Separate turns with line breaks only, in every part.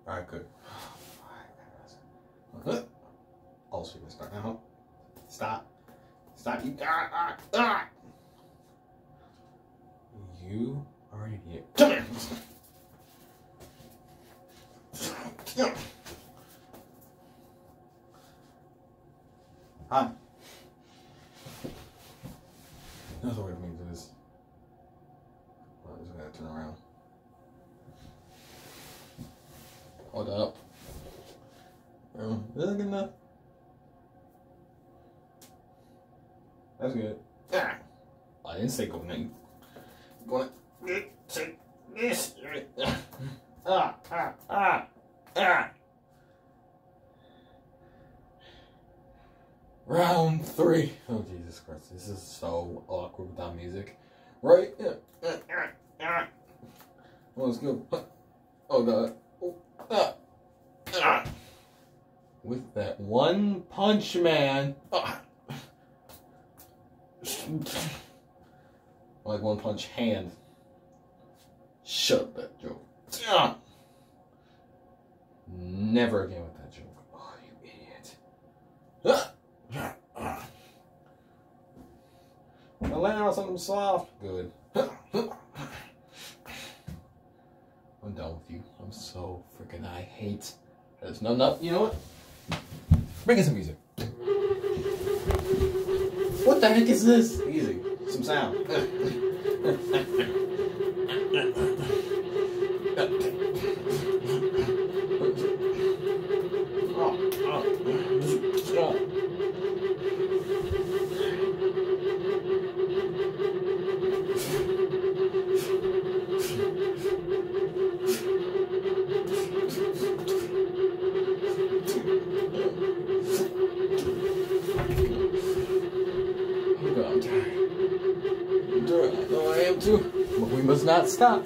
Alright, good. Oh, so you can start now. Stop. Stop. You. You are an idiot. Come here. Hi. That's the way for me to do this. I'm just gonna turn around. Hold up. Is that good enough? That's good. Ah. I didn't say go now. You gonna take this. Round 3. Oh, Jesus Christ. This is so awkward without music. Right? Oh, let's go. Oh, God. With that one punch, man. Like one punch hand. Shut up that joke. Never again with that joke. Oh, you idiot. Now land on something soft. Good. I'm done with you. I'm so freaking I hate. There's no, you know what? Bring in some music. What the heck is this? Easy. Some sound. I'm tired. I know I am too, but we must not stop.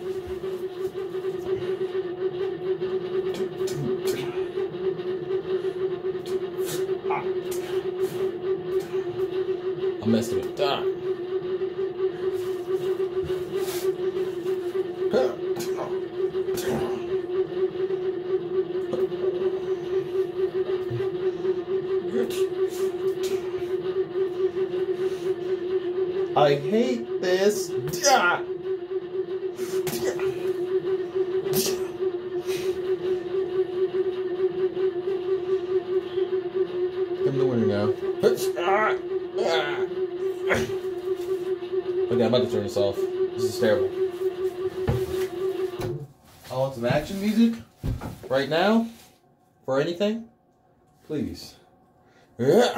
I messed it up. I hate this. I'm the winner now. Okay, I'm about to turn this off. This is terrible. I want some action music right now for anything. Please. No.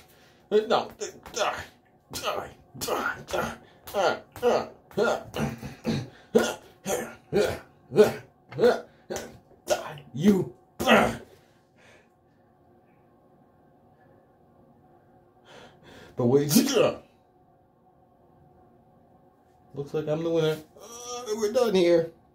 You. But wait. Looks like I'm the winner. We're done here.